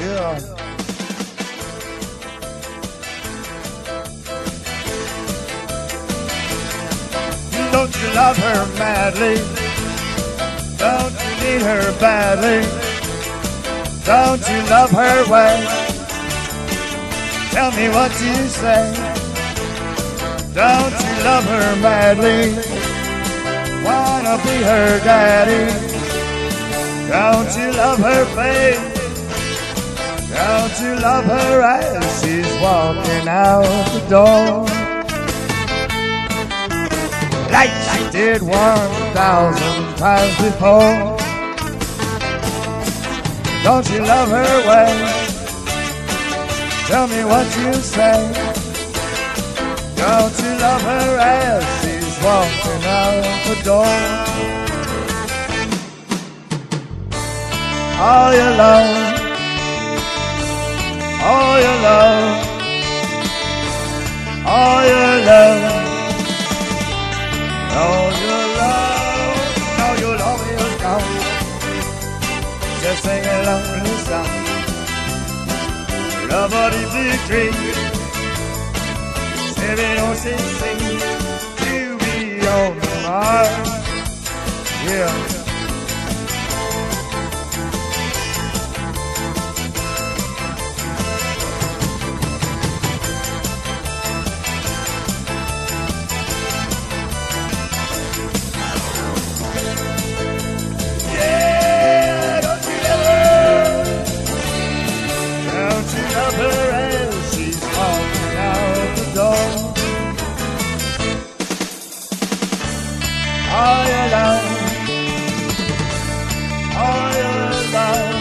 Yeah. Don't you love her madly? Don't you need her badly? Don't you love her way? Tell me what you say. Don't you love her madly? Wanna be her daddy? Don't you love her face? Don't you love her as she's walking out the door? Like she did 1,000 times before. Don't you love her way? Tell me what you say. Don't you love her as she's walking out the door? All your love, all your love, all your love. All your love is gone. Just sing a lonely song. Love of the big dream. Saving on sing to be on Mars. Yeah. All your love, all your love,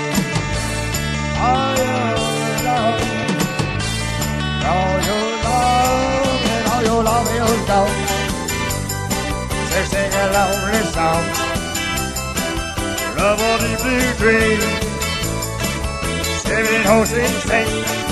all your love, all your love, and all your love is gone. They sing a lonely song, love of the blue dream, saving horses and